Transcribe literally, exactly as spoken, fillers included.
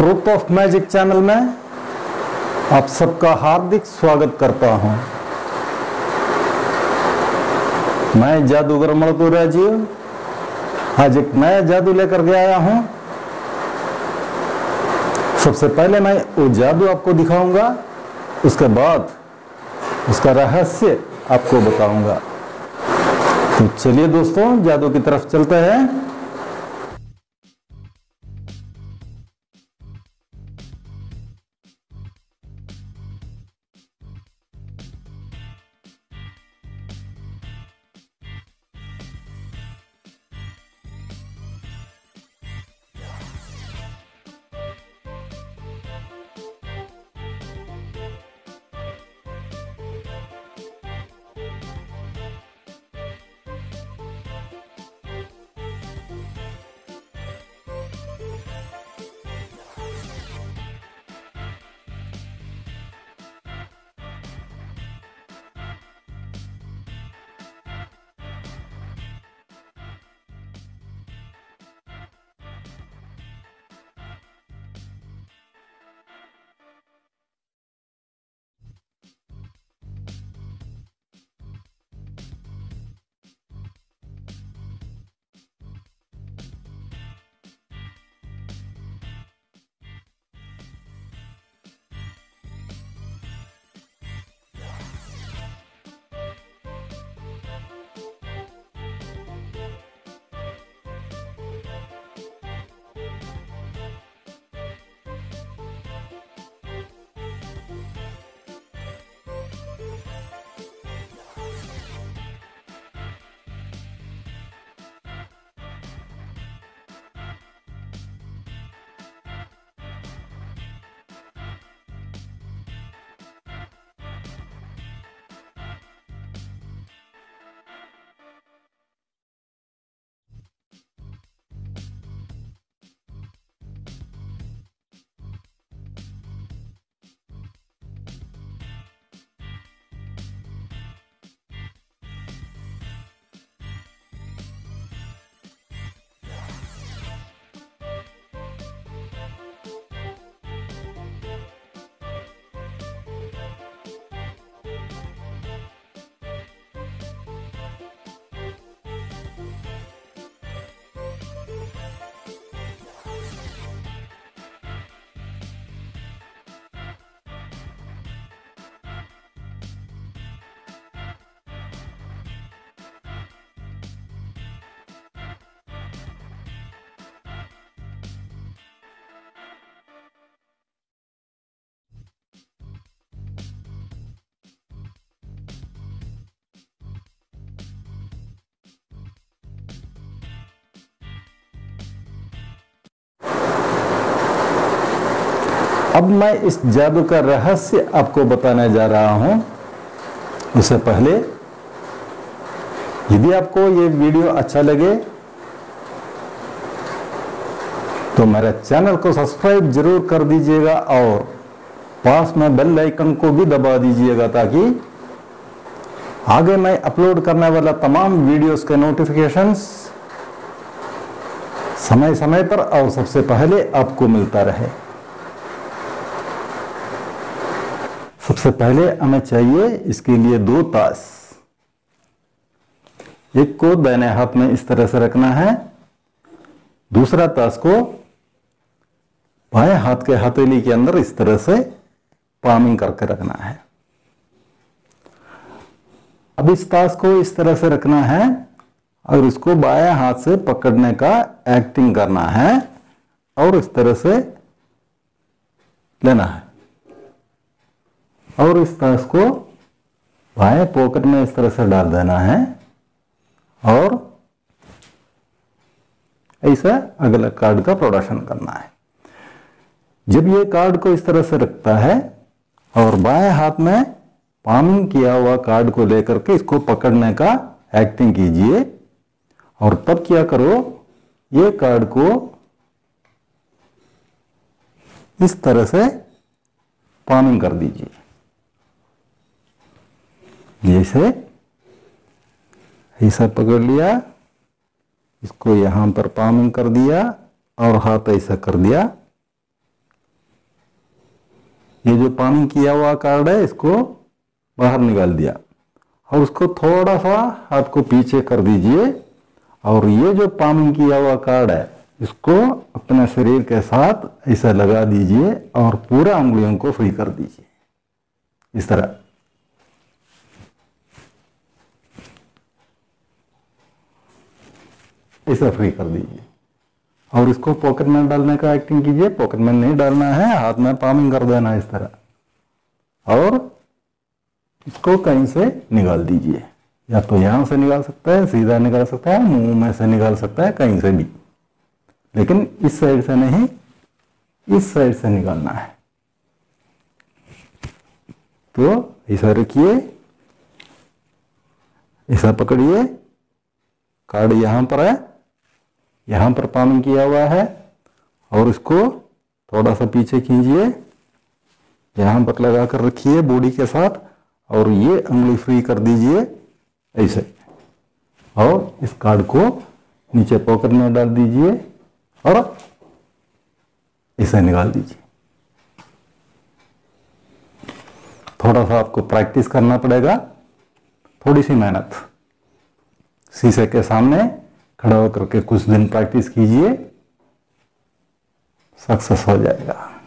Truth of magic channel में आप सबका हार्दिक स्वागत करता हूं। मैं जादूगर मणिपुर राजीव आज एक नया जादू लेकर के आया हूं। सबसे पहले मैं वो जादू आपको दिखाऊंगा, उसके बाद उसका रहस्य आपको बताऊंगा। तो चलिए दोस्तों, जादू की तरफ चलते हैं। अब मैं इस जादू का रहस्य आपको बताने जा रहा हूं। उससे पहले यदि आपको ये वीडियो अच्छा लगे तो मेरे चैनल को सब्सक्राइब जरूर कर दीजिएगा और पास में बेल आइकन को भी दबा दीजिएगा ताकि आगे मैं अपलोड करने वाला तमाम वीडियोस के नोटिफिकेशंस समय समय पर और सबसे पहले आपको मिलता रहे। सबसे पहले हमें चाहिए इसके लिए दो ताश। एक को दाहिने हाथ में इस तरह से रखना है, दूसरा ताश को बाएं हाथ के हथेली के अंदर इस तरह से पामिंग करके रखना है। अब इस ताश को इस तरह से रखना है और इसको बाएं हाथ से पकड़ने का एक्टिंग करना है और इस तरह से लेना है और इस ताश को बाएं पॉकेट में इस तरह से डाल देना है और ऐसा अगला कार्ड का प्रोडक्शन करना है। जब ये कार्ड को इस तरह से रखता है और बाएं हाथ में पामिंग किया हुआ कार्ड को लेकर के इसको पकड़ने का एक्टिंग कीजिए और तब क्या करो, ये कार्ड को इस तरह से पामिंग कर दीजिए। जैसे ऐसा पकड़ लिया, इसको यहां पर पामिंग कर दिया और हाथ ऐसा कर दिया ये जो पामिंग किया हुआ कार्ड है इसको बाहर निकाल दिया और उसको थोड़ा सा हाथ को पीछे कर दीजिए और ये जो पामिंग किया हुआ कार्ड है इसको अपने शरीर के साथ ऐसा लगा दीजिए और पूरा उंगलियों को फ्री कर दीजिए इस तरह। ऐसा फ्री कर दीजिए और इसको पॉकेट में डालने का एक्टिंग कीजिए। पॉकेट में नहीं डालना है, हाथ में पामिंग कर देना इस तरह और इसको कहीं से निकाल दीजिए। या तो यहां से निकाल सकता है, सीधा निकाल सकता है, मुंह में से निकाल सकता है, कहीं से भी, लेकिन इस साइड से नहीं, इस साइड से निकालना है। तो ऐसा रखिए, ऐसा पकड़िए, कार्ड यहां पर है, यहां पर पामिंग किया हुआ है और इसको थोड़ा सा पीछे खींचिए, यहां पर लगा कर रखिए बॉडी के साथ और ये उंगली फ्री कर दीजिए ऐसे और इस कार्ड को नीचे पॉकेट में डाल दीजिए और इसे निकाल दीजिए। थोड़ा सा आपको प्रैक्टिस करना पड़ेगा, थोड़ी सी मेहनत। शीशे के सामने खड़ा होकर के कुछ दिन प्रैक्टिस कीजिए, सक्सेस हो जाएगा।